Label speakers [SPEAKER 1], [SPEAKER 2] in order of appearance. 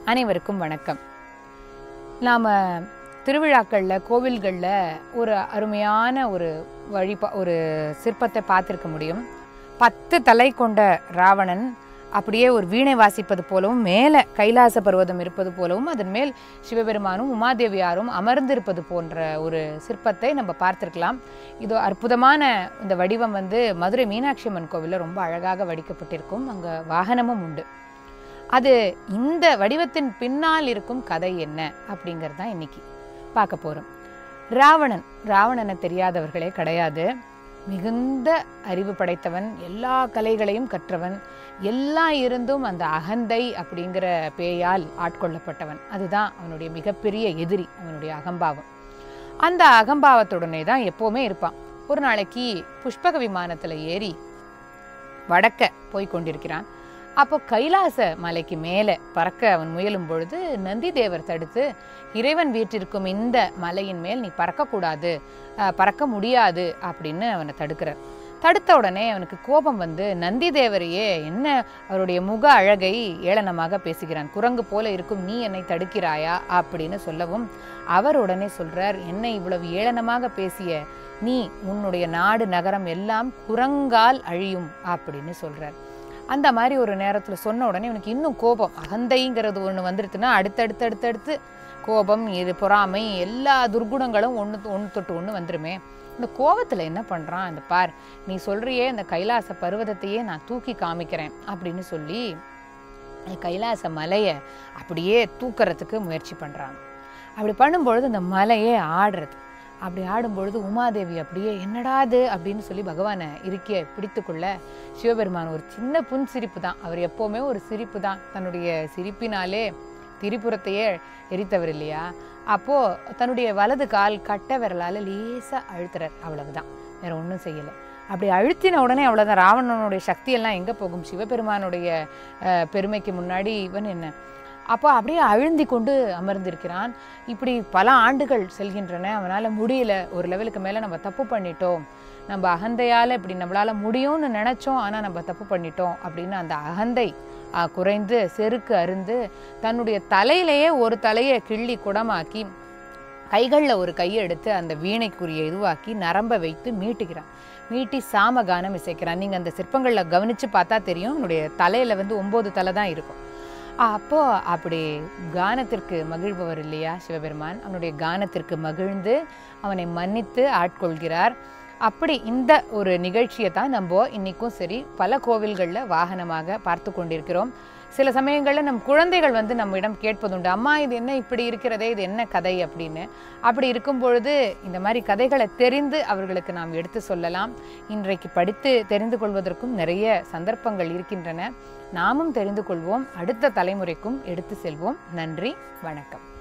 [SPEAKER 1] அனைவருக்கும் வணக்கம். நாம் திருவிழாக்களில் கோவில்களில் ஒரு அருமையான ஒரு சிற்பத்தை பார்த்துருக்க முடியும். 10 தலை கொண்ட ராவணன் அப்படியே ஒரு வீணை வாசிப்பது போலவும், மேலே கைலாச பர்வதம் இருப்பது போலவும், அதன் மேல் சிவபெருமானும் உமாதேவியாரும் அமர்ந்திருப்பது போன்ற ஒரு சிற்பத்தை நம்ம பார்த்துருக்கலாம். இது அற்புதமான இந்த வடிவம் மதுரை மீனாட்சி அம்மன் கோவிலில் ரொம்ப அழகாக வடிக்கப்பட்டிருக்கும். அங்கே வாகனமும் உண்டு. அது இந்த வடிவத்தின் பின்னால் இருக்கும் கதை என்ன அப்படிங்கிறது தான் இன்னைக்கு பார்க்க போகிறோம். ராவணனை தெரியாதவர்களே கிடையாது. மிகுந்த அறிவு படைத்தவன், எல்லா கலைகளையும் கற்றவன், எல்லாம் இருந்தும் அந்த அகந்தை அப்படிங்கிற பேயால் ஆட்கொள்ளப்பட்டவன். அதுதான் அவனுடைய மிகப்பெரிய எதிரி, அவனுடைய அகம்பாவம். அந்த அகம்பாவத்துடனே தான் எப்போவுமே இருப்பான். ஒரு நாளைக்கு புஷ்பக விமானத்தில் ஏறி வடக்க போய் கொண்டிருக்கிறான். அப்போ கைலாச மலைக்கு மேலே பறக்க அவன் முயலும் பொழுது நந்தி தேவர் தடுத்து, இறைவன் வீற்றிருக்கும் இந்த மலையின் மேல் நீ பறக்கக்கூடாது, பறக்க முடியாது அப்படின்னு அவனை தடுக்கிறார். தடுத்த உடனே அவனுக்கு கோபம் நந்தி தேவரையே என்ன அவருடைய முக அழகை ஏளனமாக பேசுகிறான். குரங்கு போல இருக்கும் நீ என்னை தடுக்கிறாயா அப்படின்னு சொல்லவும், அவர் உடனே சொல்றார், என்னை இவ்வளவு ஏளனமாக பேசிய நீ, உன்னுடைய நாடு நகரம் எல்லாம் குரங்கால் அழியும் அப்படின்னு சொல்றார். அந்த மாதிரி ஒரு நேரத்தில் சொன்ன உடனே இவனுக்கு இன்னும் கோபம், அகந்தைங்கிறது ஒன்று வந்துடுதுன்னா அடுத்தடுத்து கோபம், பொறாமை, எல்லா துர்குணங்களும் ஒன்று தொட்டு ஒன்று வந்துருமே. இந்த கோபத்தில் என்ன பண்ணுறான், இந்த பார் நீ சொல்கிறியே இந்த கைலாச பர்வதத்தையே நான் தூக்கி காமிக்கிறேன் அப்படின்னு சொல்லி கைலாச மலையை அப்படியே தூக்கிறதுக்கு முயற்சி பண்ணுறான். அப்படி பண்ணும்பொழுது அந்த மலையே ஆடுறது. அப்படி ஆடும்பொழுது உமாதேவி அப்படியே என்னடாது அப்படின்னு சொல்லி பகவானை இறுக்கிய பிடித்துக்கொள்ள, சிவபெருமான் ஒரு சின்ன புன் சிரிப்பு தான், அவர் எப்போவுமே ஒரு சிரிப்பு தான், தன்னுடைய சிரிப்பினாலே திரிபுரத்தையே எரித்தவர் இல்லையா. அப்போது தன்னுடைய வலது கால் கட்டை விரலால் லேசாக அழுத்துறார், அவ்வளவுதான், வேற ஒன்றும் செய்யலை. அப்படி அழுத்தின உடனே அவ்வளோதான். ராவணனுடைய சக்தியெல்லாம் எங்கே போகும்? சிவபெருமானுடைய பெருமைக்கு முன்னாடி இவன் என்ன? அப்போ அப்படியே அழுந்தி கொண்டு அமர்ந்திருக்கிறான். இப்படி பல ஆண்டுகள் செல்கின்றன. அவனால் முடியல. ஒரு லெவலுக்கு மேலே நம்ம தப்பு பண்ணிட்டோம், நம்ம அகந்தையால் இப்படி நம்மளால் முடியும்னு நினச்சோம், ஆனால் நம்ம தப்பு பண்ணிட்டோம் அப்படின்னு அந்த அகந்தை குறைந்து செருக்கு அருந்து தன்னுடைய தலையிலேயே ஒரு தலையை கிள்ளி குடமாக்கி கைகளில் ஒரு கையை எடுத்து அந்த வீணைக்குரிய இதுவாக்கி நரம்பை வைத்து மீட்டுக்கிறான். மீட்டி சாமகானம் இசைக்கிறான். நீங்கள் அந்த சிற்பங்களில் கவனித்து பார்த்தா தெரியும், அவனுடைய தலையில் 9 தலை தான் இருக்கும். அப்போது அப்படி கானத்திற்கு மகிழ்பவர் இல்லையா சிவபெருமான், அவனுடைய கானத்திற்கு மகிழ்ந்து அவனை மன்னித்து ஆட்கொள்கிறார். அப்படி இந்த ஒரு நிகழ்ச்சியை தான் நம்ம இன்றைக்கும் சரி பல கோவில்களில் வாகனமாக பார்த்து கொண்டிருக்கிறோம். சில சமயங்களில் நம் குழந்தைகள் நம்மிடம் கேட்பதுண்டு, அம்மா இது என்ன இப்படி இருக்கிறதே, இது என்ன கதை அப்படின்னு. அப்படி இருக்கும் பொழுது இந்த மாதிரி கதைகளை தெரிந்து அவர்களுக்கு நாம் எடுத்து சொல்லலாம். இன்றைக்கு படித்து தெரிந்து கொள்வதற்கும் நிறைய சந்தர்ப்பங்கள் இருக்கின்றன. நாமும் தெரிந்து கொள்வோம், அடுத்த தலைமுறைக்கும் எடுத்து செல்வோம். நன்றி, வணக்கம்.